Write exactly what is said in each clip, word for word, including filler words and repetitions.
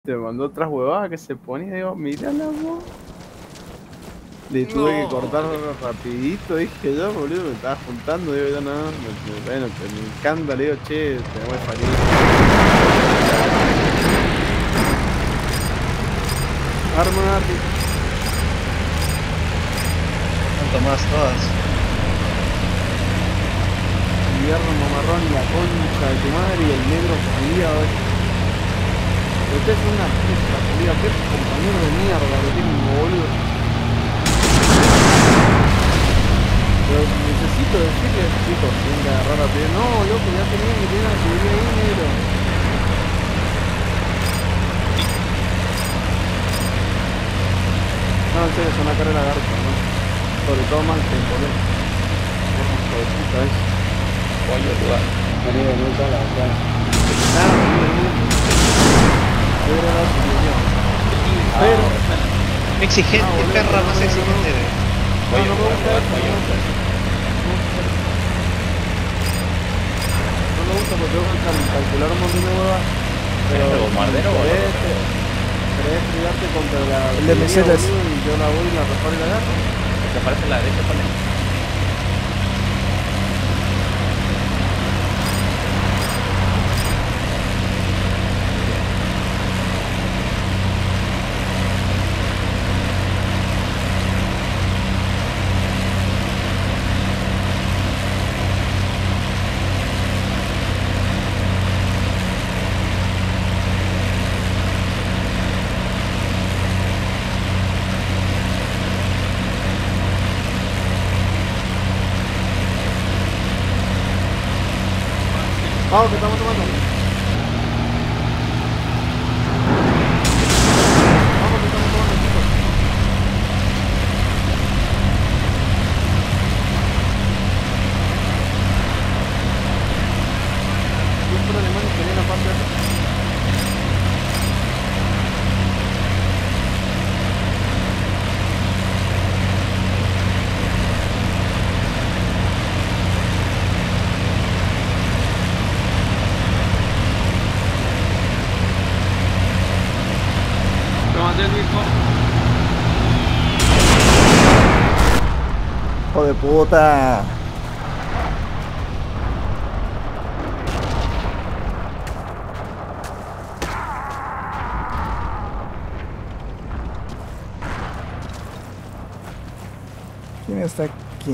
Te mandó otras huevadas que se ponía, digo, mírala vos. Le tuve No. que cortar rapidito, dije yo, boludo, me estaba juntando, digo, yo no, me- me- bueno, te, me encanta, le digo, che, tenemos que salir. Arma, ¿Cuánto más todas? invierno mamarrón y la concha de tu madre y el negro culiado. Usted es una puta, culiado, qué compañero de mierda que tiene un boludo. Pero necesito decirle, chicos, tienen que agarrar a pie. No, loco, ya tenían que tener la seguridad ahí, negro. No, en serio, es una carrera garca, ¿no? Sobre todo mal tiempo, ¿no? Hijo de puta es. Pollo lugar. Vení, vení, sola, ya. Nada, vení, yo era la seguridad. Pero, Exigente, Ah, boludo, perra no, más no, no, exigente. no, no me Pollo gusta lugar, eso, pollo no. lugar. No me gusta porque tengo que cal- calcular un montón de huevas. Pero ¿Es el bombardero o el querés, otro? querés estrellarte contra la El de artillería, Mercedes. boludo, y yo la voy y la reparo y la agarro. El que aparece en la derecha, ¿cuál es? Vamos, que estamos tomando. Vamos, que estamos tomando, chicos. Siempre alemanes tenían la parte de atrás. Tomate el disco. Hijo de puta. ¿Quién está aquí?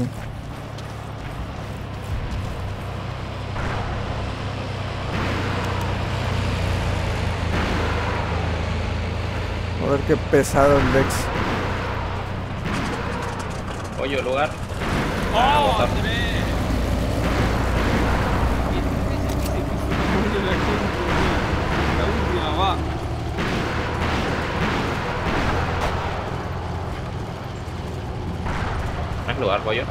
A ver qué pesado el Dex. Pollo lugar. ¡Oh! botar. ¡Tres! La última va. ¿No es lugar, pollo?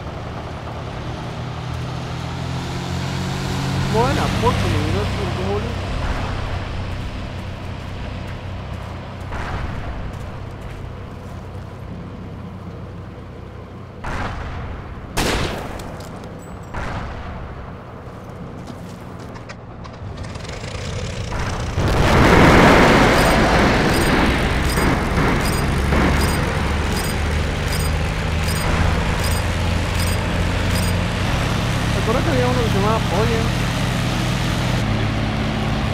Buena, poco me miró tu boludo. ¿Te acuerdas que había uno que se llamaba Pollo?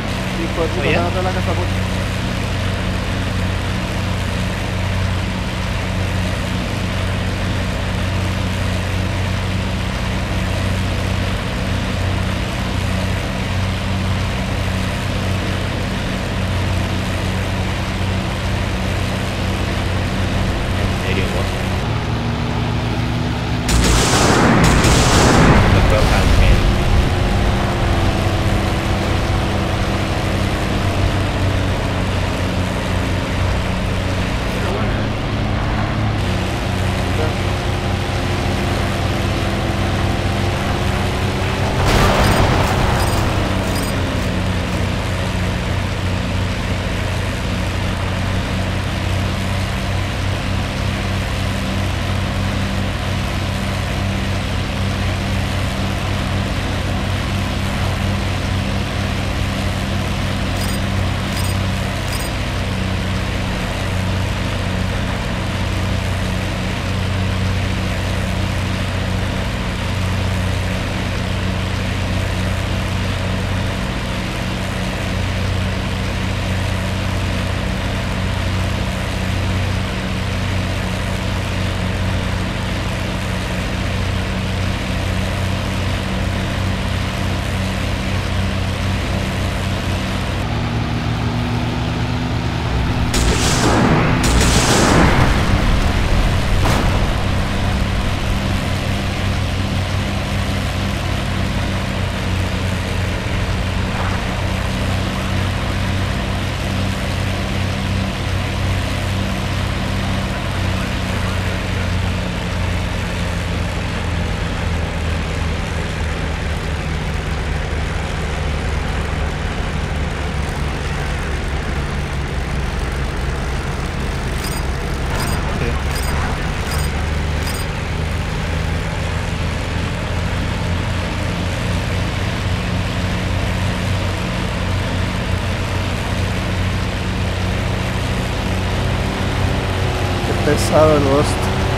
pesado el Ghost.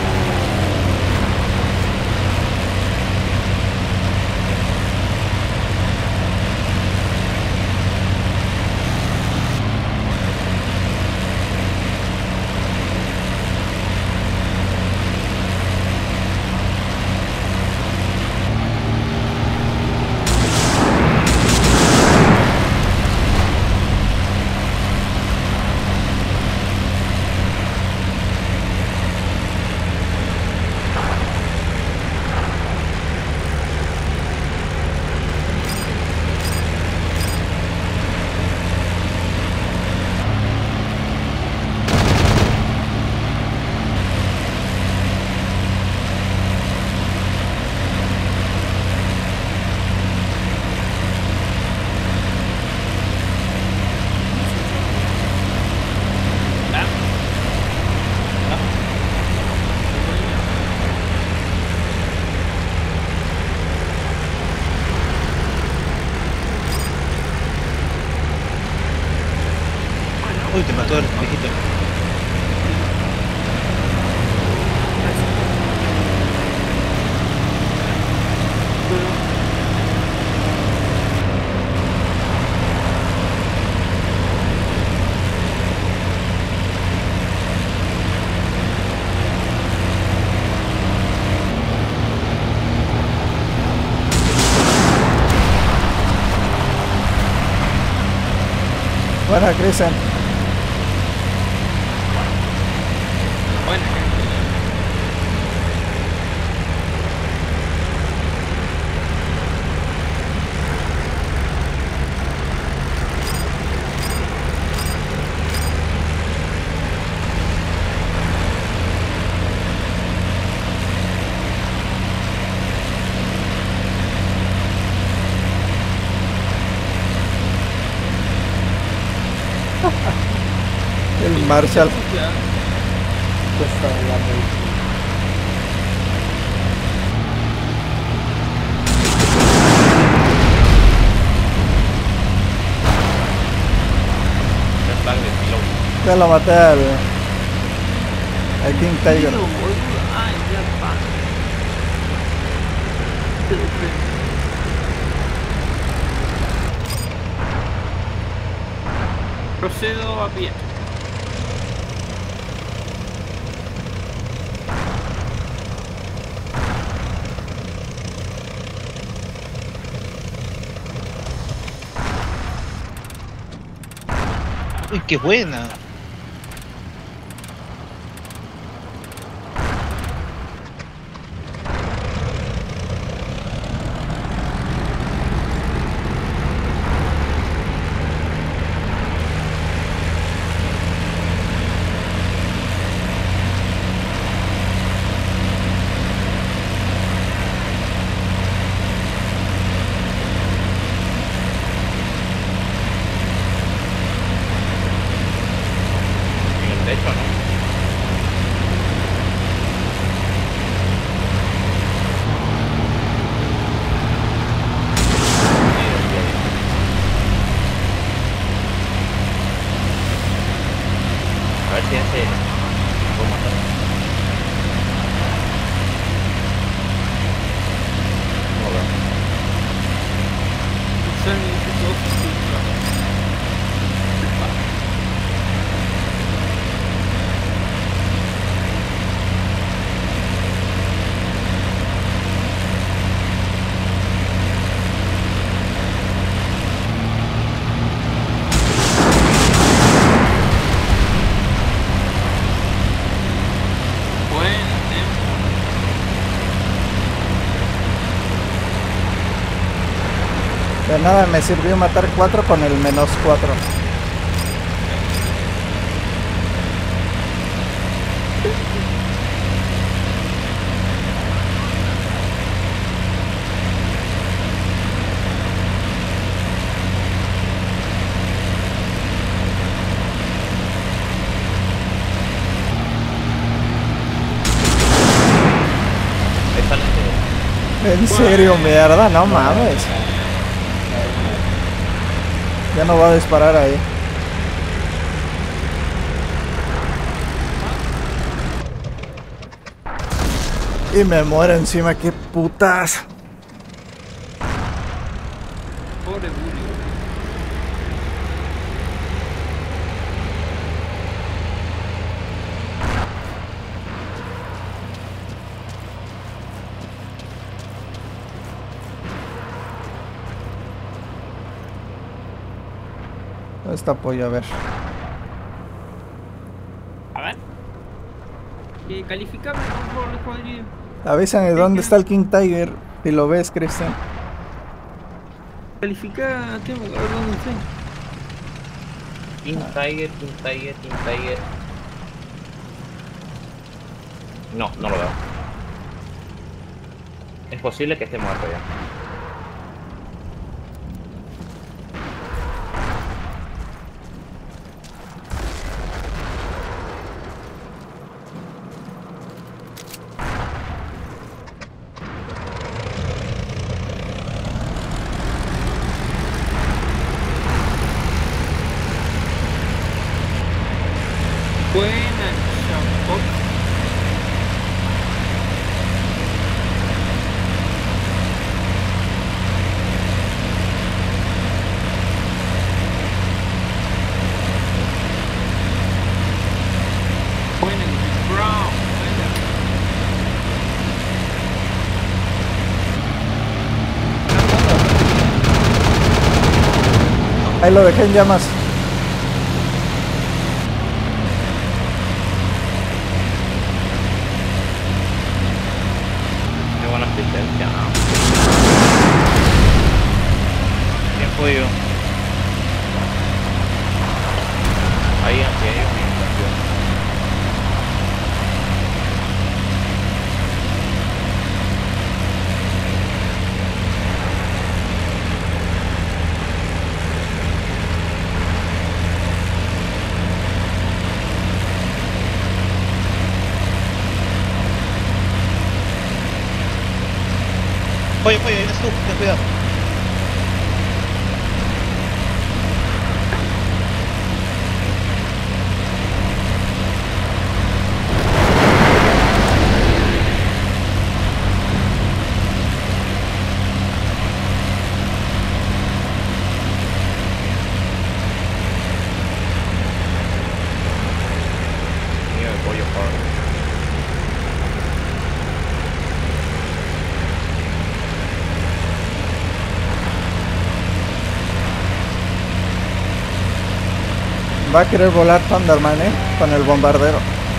Uy, te mató el viejito. Buena, Cristian. Bueno, El Marshall. ya. Cuesta la medicina. El flag de piloto. Ya lo maté al, al King Tiger. Tío, boludo. Ay, ya va. Te lo creo. Procedo a pie. Uy, qué buena. En el techo, ¿no? A ver si ese... ¿Cómo matar? No veo. Son dos cifras. Buen tiempo. De nada me sirvió matar cuatro con el menos cuatro. Ahí salen de... En serio, mierda, no mames. Ya no va a disparar ahí. Y me muero encima, qué putas. Pobre Bully. ¿Dónde está Pollo? A ver. A ver. Eh, calificame, por favor, el cuadrillo. Avísame dónde está el King Tiger. Si lo ves, Cristian. Califica, ¿qué? A ver dónde estoy. King Tiger, King Tiger, King Tiger. No, no lo veo. Es posible que esté muerto ya. Buena, Champot. Buena, Brown. Buena. Ahí lo dejé en llamas. Qué buena asistencia, ¿no? Bien pollo. Ahí aquí hay una estación. Pollo, pollo, vienes tú, ten cuidado. Mío de pollo, pobre. Va a querer volar Thunderman, eh. Con el bombardero.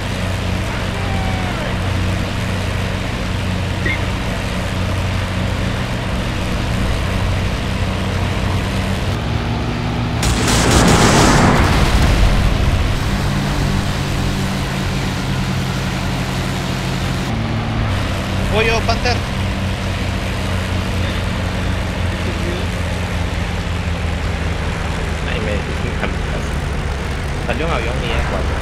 Pollo, Panther. Ahí me salió un avión y es cuatro.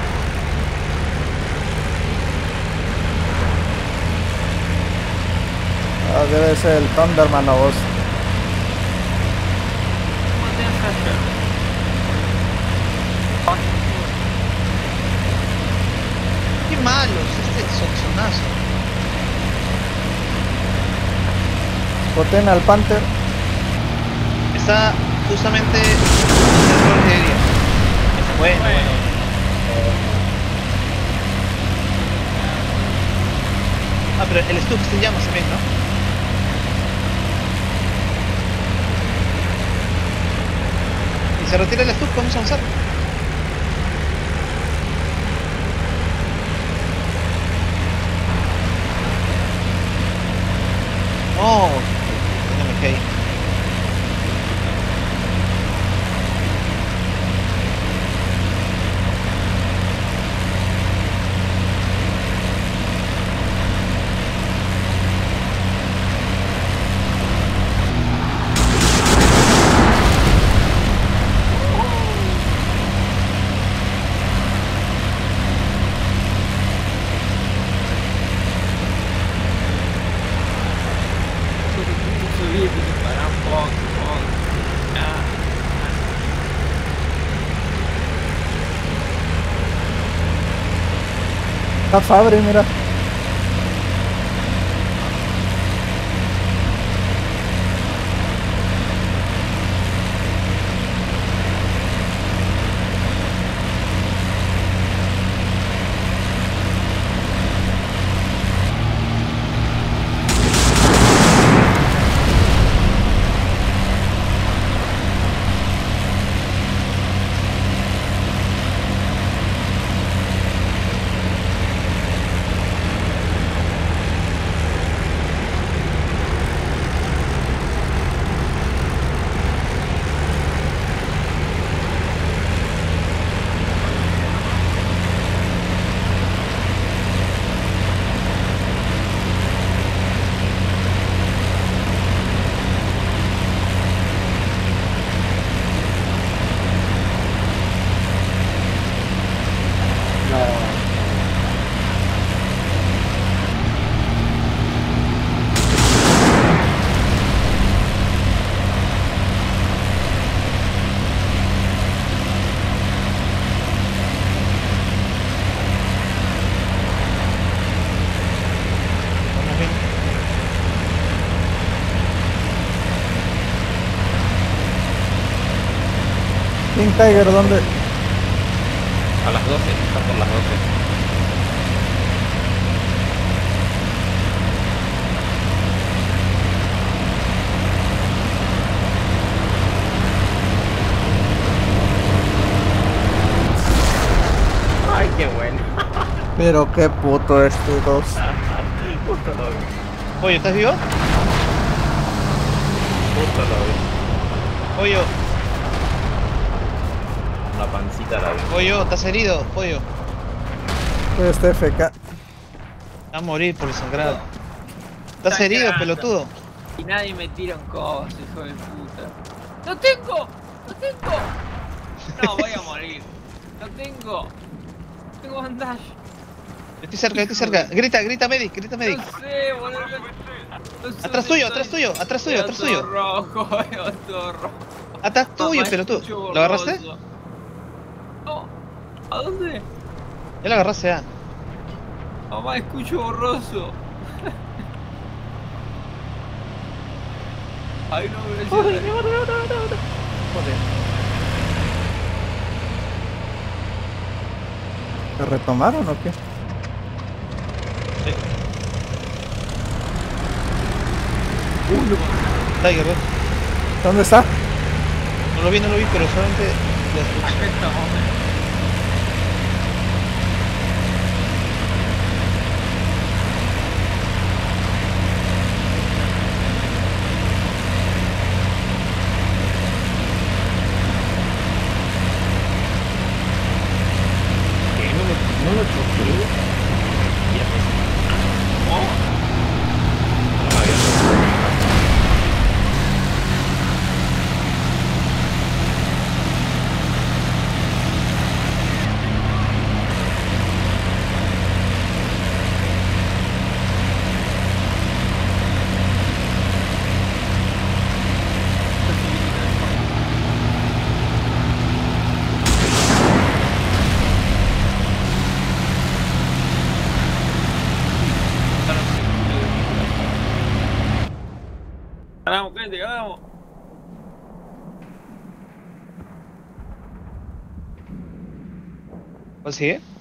Ah, debe ser el Thunderman o vos. Mantén a Sasha. Qué malos, este soxonazo. Boten al Panther. Está justamente en el rol de ella. Bueno, bueno. Ah, pero el stuff se llama también, ¿no? Y se retira el stuff, vamos a avanzar. Oh, no me caí. Subir, parar um pouco, um pouco. Ah. Está Fabre, mira. Tiger, ¿dónde? A las doce, está por las doce. Ay, qué bueno. Pero qué puto este dos. Justo lo vi. Pollo, ¿estás vivo? Justo lo vi. Pollo, Una pancita la vi. pollo, ¿estás herido? Pollo. Pues este F K. Va a morir por el sangrado. ¿Estás Está herido, cagando. pelotudo? Y nadie me tira un coso, hijo de puta. ¡No tengo! ¡No tengo! No, voy a morir. No tengo. Tengo bandage. Estoy cerca, estoy cerca. Grita, grita medic, grita medic. No sé, boludo. No sé Atrás dónde tuyo, estoy. atrás tuyo, atrás tuyo, Veo atrás todo tuyo. rojo, veo todo rojo. Atrás tuyo, Mamá, pelotudo. escucho ¿Lo agarraste? borroso. No. ¿A dónde? Ya lo agarraste ya. Mamá, escucho borroso. Ay, no, me Joder. ¿Se retomaron o qué? Tiger, ¿ves? ¿Dónde está? No lo vi, no lo vi, pero solamente lo escuché. Acá estamos. ¿Qué? ¿No lo, no lo choqué? Ya pues. Oh, No me había tocado. ganamos, gente, ganamos. ¿Cuál sigue?